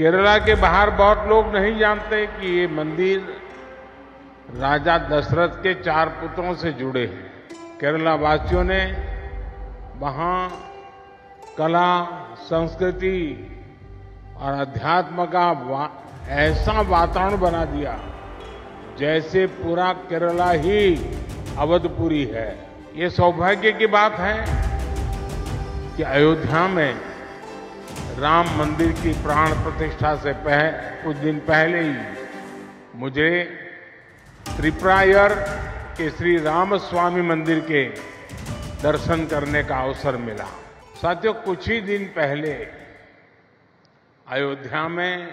केरला के बाहर बहुत लोग नहीं जानते कि ये मंदिर राजा दशरथ के 4 पुत्रों से जुड़े हैं। केरला वासियों ने वहां कला, संस्कृति और अध्यात्म का ऐसा वातावरण बना दिया जैसे पूरा केरला ही अवधपुरी है। ये सौभाग्य की बात है कि अयोध्या में राम मंदिर की प्राण प्रतिष्ठा से कुछ दिन पहले ही मुझे त्रिपुरायर के श्री रामस्वामी मंदिर के दर्शन करने का अवसर मिला। साथियों, कुछ ही दिन पहले अयोध्या में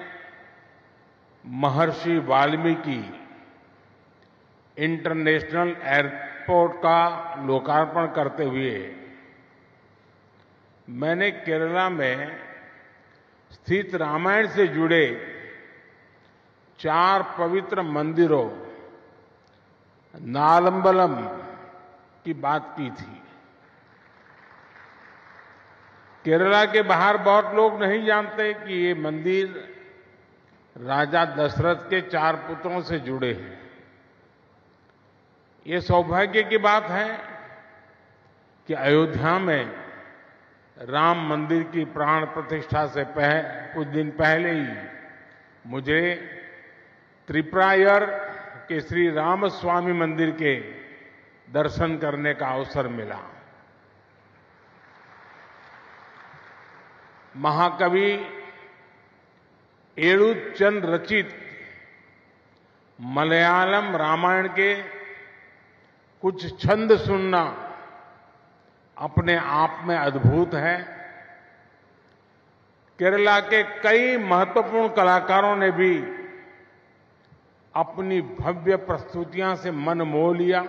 महर्षि वाल्मीकि इंटरनेशनल एयरपोर्ट का लोकार्पण करते हुए मैंने केरला में स्थित रामायण से जुड़े 4 पवित्र मंदिरों नालंबलम की बात की थी। केरला के बाहर बहुत लोग नहीं जानते कि ये मंदिर राजा दशरथ के 4 पुत्रों से जुड़े हैं। ये सौभाग्य की बात है कि अयोध्या में राम मंदिर की प्राण प्रतिष्ठा से कुछ दिन पहले ही मुझे त्रिपुरायर के श्री रामस्वामी मंदिर के दर्शन करने का अवसर मिला। महाकवि एळुच्चन रचित मलयालम रामायण के कुछ छंद सुनना अपने आप में अद्भुत है। केरला के कई महत्वपूर्ण कलाकारों ने भी अपनी भव्य प्रस्तुतियां से मन मोह लिया।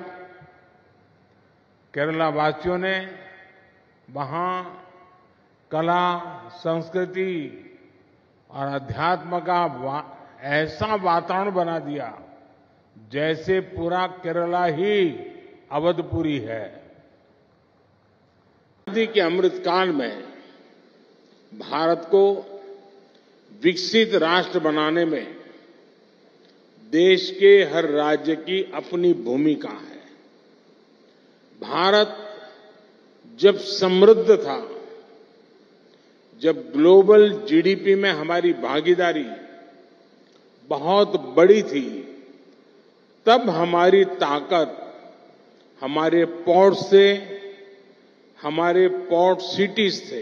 केरला वासियों ने वहां कला, संस्कृति और अध्यात्म का ऐसा वातावरण बना दिया जैसे पूरा केरला ही अवधपुरी है। आजादी के अमृतकाल में भारत को विकसित राष्ट्र बनाने में देश के हर राज्य की अपनी भूमिका है। भारत जब समृद्ध था, जब ग्लोबल जीडीपी में हमारी भागीदारी बहुत बड़ी थी, तब हमारी ताकत हमारे पोर्ट से, हमारे पोर्ट सिटीज थे।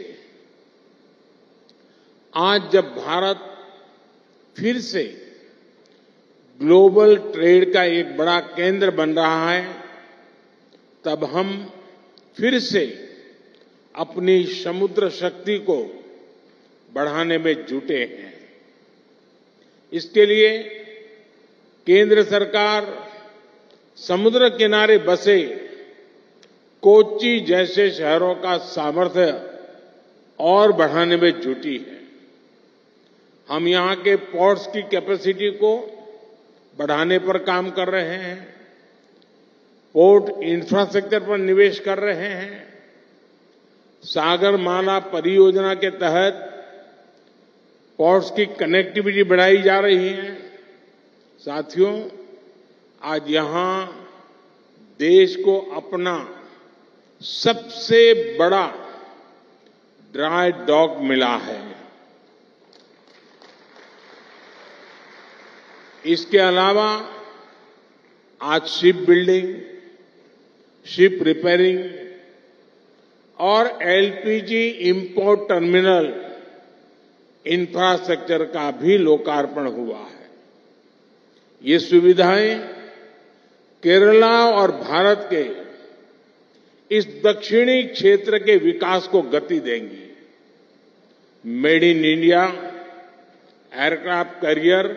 आज जब भारत फिर से ग्लोबल ट्रेड का एक बड़ा केंद्र बन रहा है, तब हम फिर से अपनी समुद्र शक्ति को बढ़ाने में जुटे हैं। इसके लिए केंद्र सरकार समुद्र किनारे बसे कोच्चि जैसे शहरों का सामर्थ्य और बढ़ाने में जुटी है। हम यहां के पोर्ट्स की कैपेसिटी को बढ़ाने पर काम कर रहे हैं, पोर्ट इंफ्रास्ट्रक्चर पर निवेश कर रहे हैं। सागरमाला परियोजना के तहत पोर्ट्स की कनेक्टिविटी बढ़ाई जा रही है। साथियों, आज यहां देश को अपना सबसे बड़ा ड्राई डॉक मिला है। इसके अलावा आज शिप बिल्डिंग, शिप रिपेयरिंग और एलपीजी इंपोर्ट टर्मिनल इंफ्रास्ट्रक्चर का भी लोकार्पण हुआ है। ये सुविधाएं केरला और भारत के इस दक्षिणी क्षेत्र के विकास को गति देंगी। Made in India aircraft carrier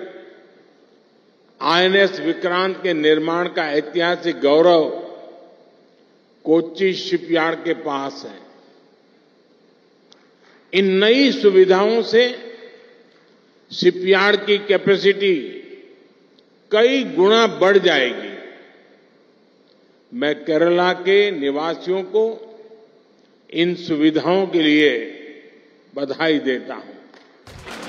INS Vikrant के निर्माण का ऐतिहासिक गौरव कोच्चि शिपयार्ड के पास है। इन नई सुविधाओं से शिपयार्ड की कैपेसिटी कई गुना बढ़ जाएगी। मैं केरला के निवासियों को इन सुविधाओं के लिए बधाई देता हूं।